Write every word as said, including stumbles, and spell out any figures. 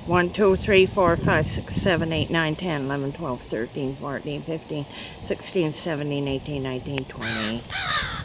one, two, three, four, five, six, seven, eight, nine, ten, eleven, twelve, thirteen, fourteen, fifteen, sixteen, seventeen, eighteen, nineteen, twenty.